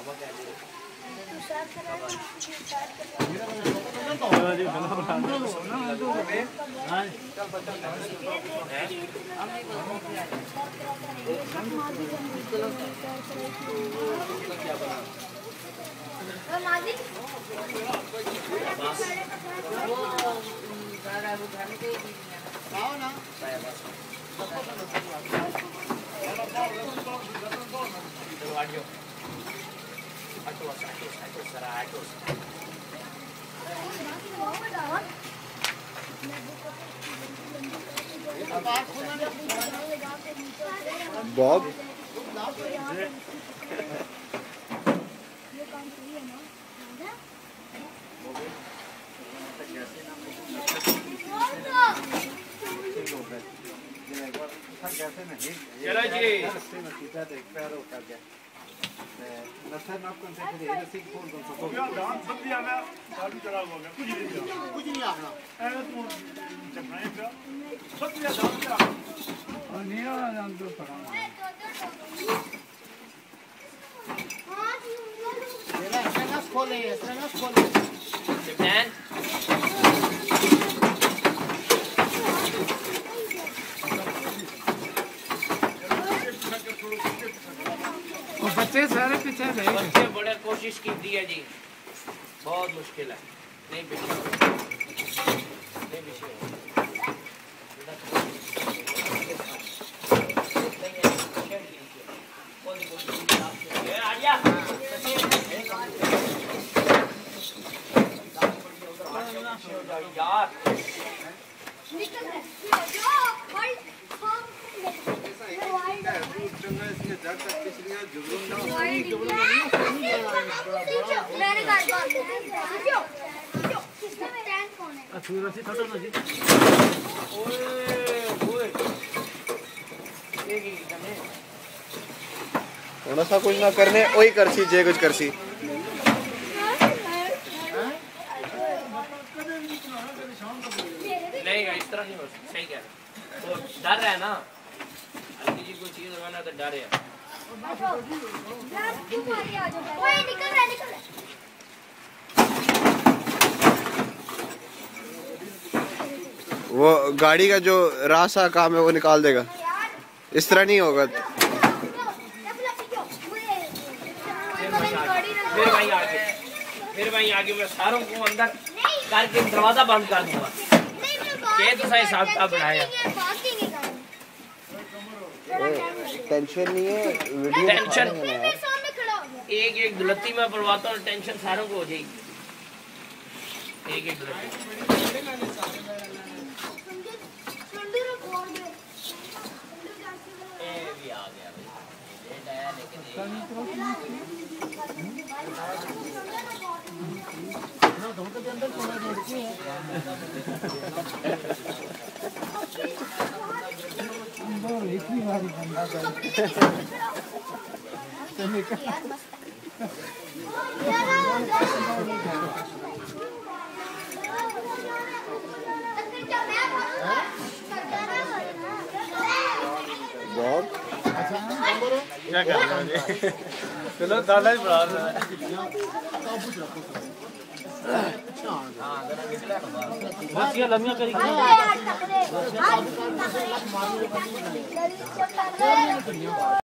Bob चलो जी बच्चे सारे पीछे रहे। बच्चे बड़े कोशिश की दी है जी, बहुत मुश्किल है। नहीं पीछे नहीं पीछे यार सा कुछ ना करने वही करसी जे कुछ करसी नहीं इस तरह नहीं हो सकता। सही कह रहे तो डर है ना, हल्की जी कोई चीज होगा ना तो डर है। वो गाड़ी का जो रास्ता काम है वो निकाल देगा, इस तरह नहीं होगा। फिर वहीं आगे मैं सारों को अंदर करके दरवाजा बंद कर दूंगा। ये तो सही हिसाब का बनाया। टेंशन नहीं है, वीडियो टेंशन एक एक गलती में पड़वाता हूँ, टेंशन सारों को हो जाएगी। एक एक गलती इतनी बारी बॉब क्या कर रहे हो? चलो दादा ही बढ़ा रहा है। बस ये लम्बिया करी।